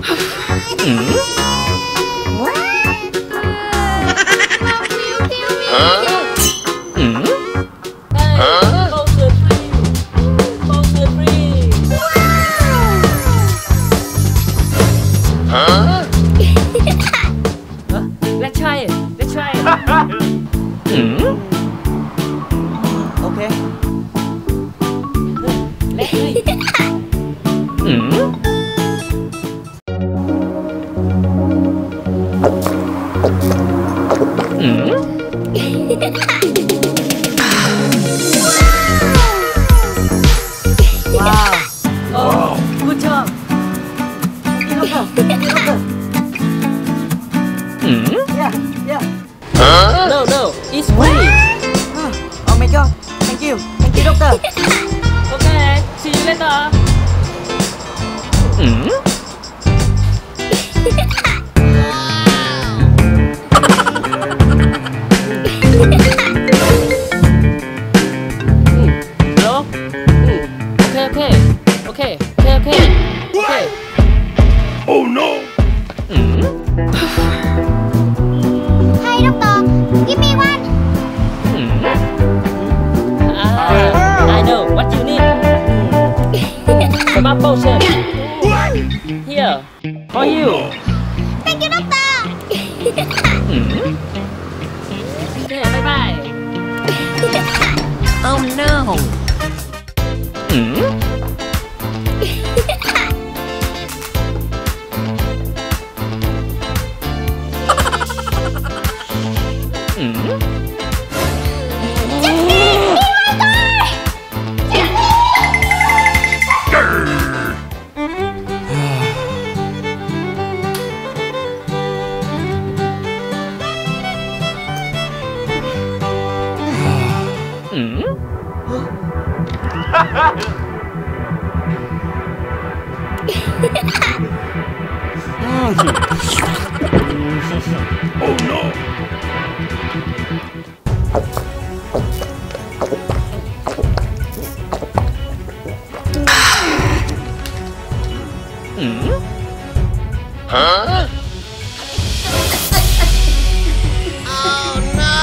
Let's try it. Let's try it. Okay. Let's try it. Wow. Oh, good job. Yeah. No, it's free. Oh my god. Thank you, doctor. Okay, see you later. Hello? Okay. Oh no! Hey, doctor, give me one. I know what you need. Some potion. Here, for you. Thank you, doctor. Okay, bye. Oh no. Oh no! Huh? Oh no.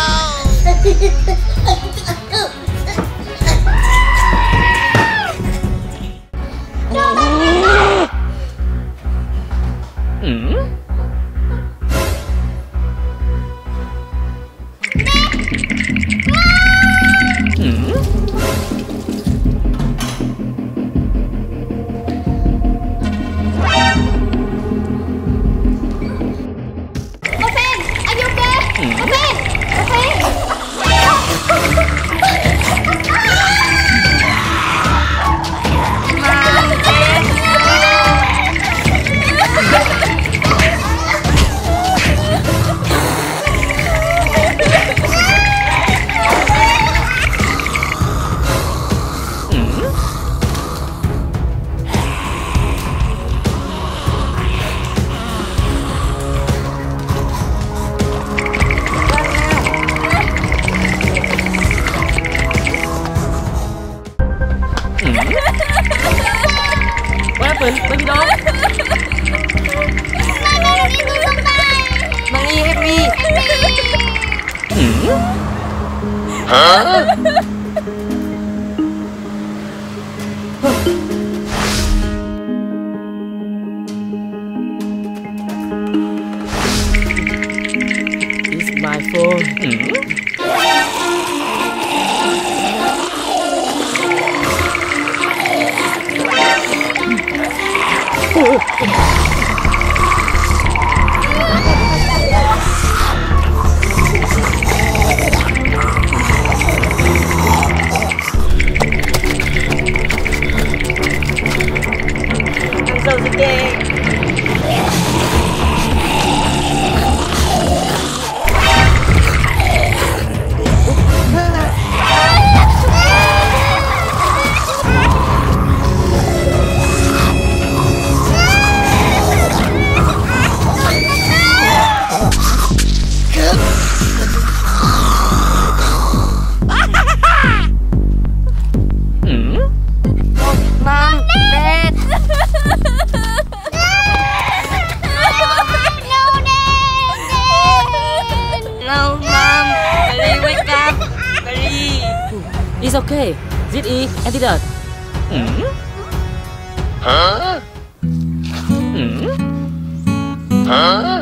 What happened? Baby dog? Mommy, help me. Huh? It's my phone. I'm so sick. Mom, Dad. It's okay. ZE antidote. Huh? Huh?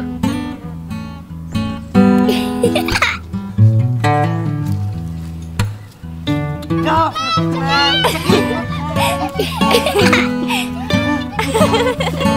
No.